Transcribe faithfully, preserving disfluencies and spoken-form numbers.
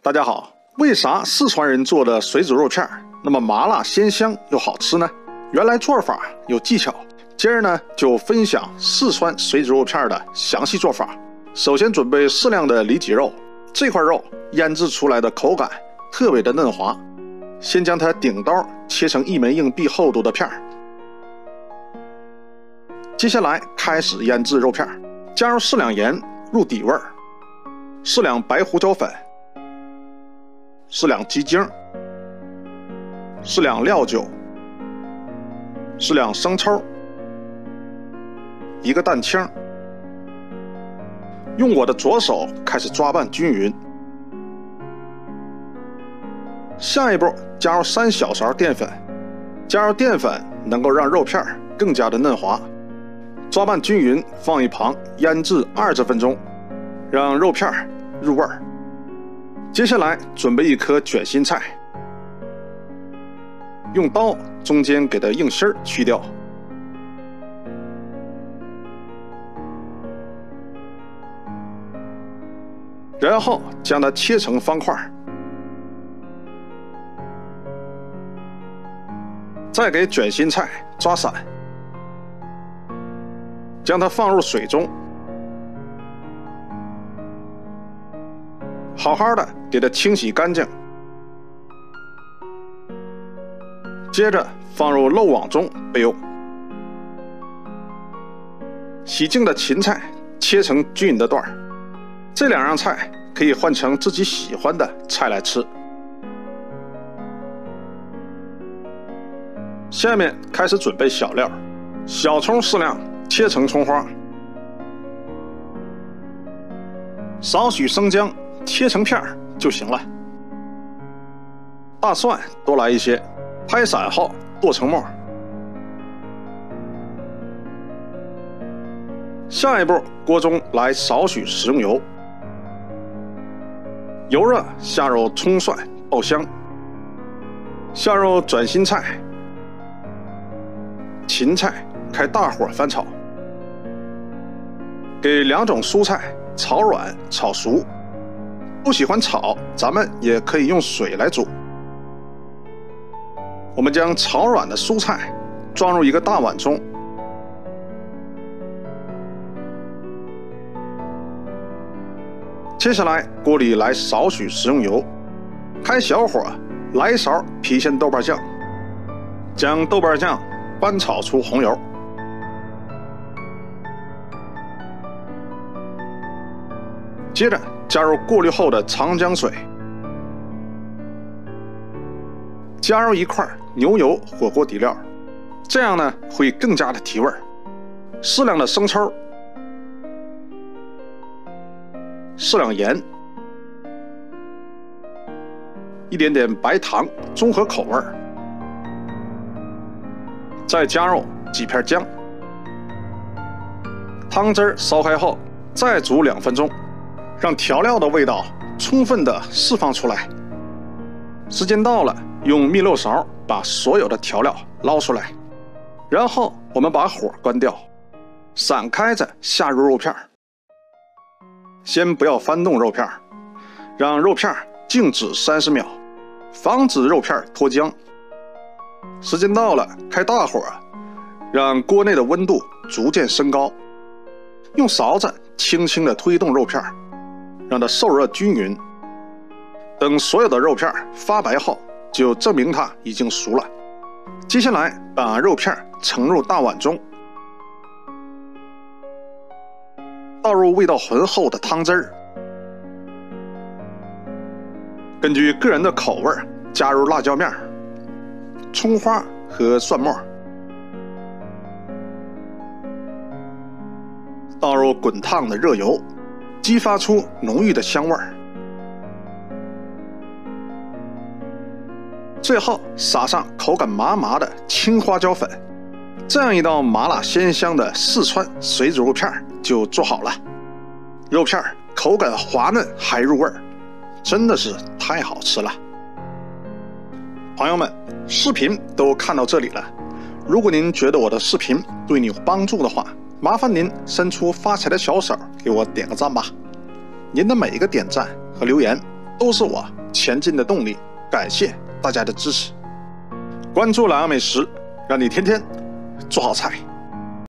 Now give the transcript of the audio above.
大家好，为啥四川人做的水煮肉片那么麻辣鲜香又好吃呢？原来做法有技巧。今儿呢就分享四川水煮肉片的详细做法。首先准备适量的里脊肉，这块肉腌制出来的口感特别的嫩滑。先将它顶刀切成一枚硬币厚度的片儿。接下来开始腌制肉片，加入适量盐入底味儿，适量白胡椒粉，适量鸡精，适量料酒，适量生抽，一个蛋清。用我的左手开始抓拌均匀。下一步加入三小勺淀粉，加入淀粉能够让肉片更加的嫩滑。抓拌均匀，放一旁腌制二十分钟，让肉片入味儿。接下来准备一颗卷心菜，用刀中间给它硬芯儿去掉。然后将它切成方块，再给卷心菜抓散，将它放入水中，好好的给它清洗干净。接着放入漏网中备用。洗净的芹菜切成均匀的段儿，这两样菜可以换成自己喜欢的菜来吃。下面开始准备小料，小葱适量切成葱花，少许生姜切成片儿就行了。大蒜多来一些，拍散后剁成末。下一步，锅中来少许食用油，油热下入葱蒜爆香，下入卷心菜、芹菜，开大火翻炒，给两种蔬菜炒软炒熟。不喜欢炒，咱们也可以用水来煮。我们将炒软的蔬菜装入一个大碗中，接下来锅里来少许食用油，开小火来一勺郫县豆瓣酱，将豆瓣酱翻炒出红油。接着加入过滤后的长江水，加入一块牛油火锅底料，这样呢会更加的提味。适量的生抽，适量盐，一点点白糖，中和口味。再加入几片姜，汤汁烧开后再煮两分钟，让调料的味道充分的释放出来。时间到了，用蜜漏勺把所有的调料捞出来，然后我们把火关掉，散开着下入肉片。先不要翻动肉片，让肉片静止三十秒，防止肉片脱浆。时间到了，开大火，让锅内的温度逐渐升高，用勺子轻轻地推动肉片，让它受热均匀。等所有的肉片发白后，就证明它已经熟了。接下来把肉片盛入大碗中，倒入味道浑厚的汤汁儿，根据个人的口味加入辣椒面、葱花和蒜末，倒入滚烫的热油，激发出浓郁的香味儿。最后撒上口感麻麻的青花椒粉，这样一道麻辣鲜香的四川水煮肉片就做好了。肉片口感滑嫩还入味儿，真的是太好吃了。朋友们，视频都看到这里了，如果您觉得我的视频对你有帮助的话，麻烦您伸出发财的小手给我点个赞吧。您的每一个点赞和留言都是我前进的动力。感谢大家的支持，关注懒羊美食，让你天天做好菜。